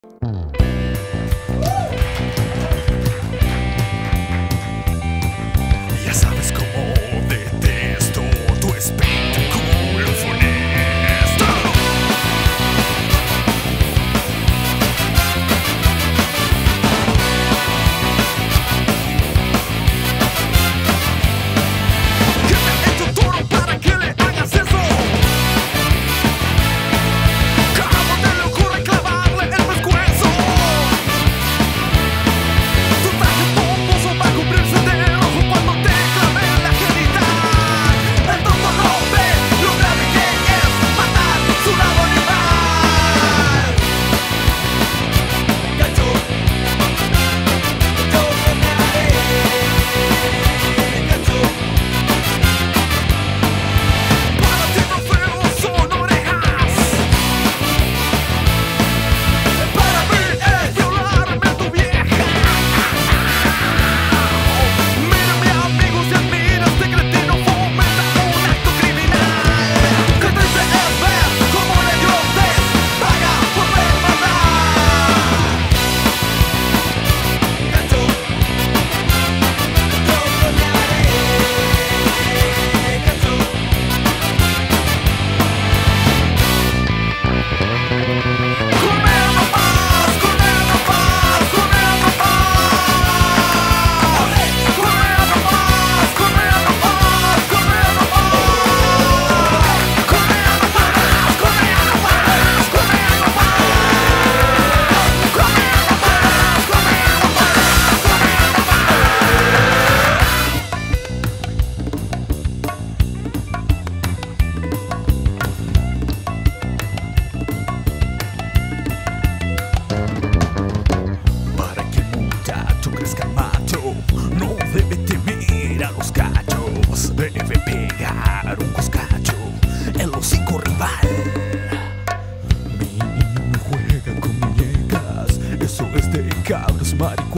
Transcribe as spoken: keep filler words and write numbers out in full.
Ya sabes cómo detesto tu espectáculo funesto. ¿Qué te ha hecho toro para que le hagas eso? ¿Cómo te le ocurre clavarle el pescuezo? Tu traje pomposo va a cubrirse de rojo cuando te clave la genital. El tonto no ve lo grave que es matar su lado animal. Gacho, yo frenaré. Gacho, para ti trofeos son orejas. Para mí es violarme a tu vieja. Mira mi amigo, si admira este cretino fomenta un acto criminal. Qué triste es ver cómo la idiotez paga por ver matar. Gacho, yo frenaré. Gacho, corriendo más, corriendo más, corriendo más. Corriendo más, corriendo más, corriendo más. Corriendo más, corriendo más, corriendo más. Corriendo más, corriendo más, corriendo Para que el muchacho crezca macho, no debe temer a los gallos. Debe pegar un coscacho, el hocico rival. Mi niño juega con muñecas, eso es de cabros maricas.